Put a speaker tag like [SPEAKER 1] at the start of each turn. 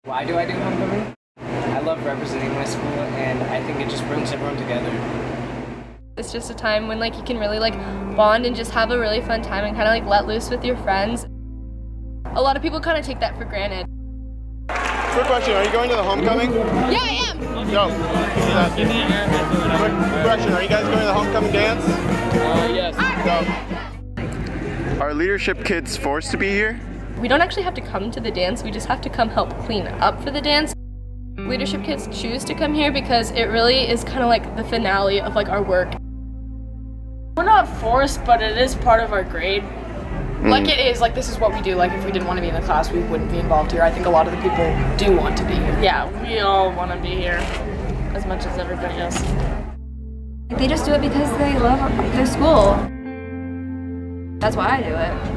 [SPEAKER 1] Why do I do homecoming? I love representing my school, and I think it just brings everyone together.
[SPEAKER 2] It's just a time when like you can really like bond and just have a really fun time and kind of like let loose with your friends. A lot of people kind of take that for granted.
[SPEAKER 3] Quick question, are you going to the homecoming?
[SPEAKER 2] Yeah, I am.
[SPEAKER 3] No. Quick question, are you guys going to the homecoming dance?
[SPEAKER 1] Yes.
[SPEAKER 3] No. Are leadership kids forced to be here?
[SPEAKER 2] We don't actually have to come to the dance, we just have to come help clean up for the dance. Leadership kids choose to come here because it really is kind of like the finale of like our work.
[SPEAKER 4] We're not forced, but it is part of our grade. Like it is, like this is what we do. Like if we didn't want to be in the class, we wouldn't be involved here. I think a lot of the people do want to be here.
[SPEAKER 5] Yeah, we all want to be here as much as everybody else.
[SPEAKER 6] They just do it because they love their school. That's why I do it.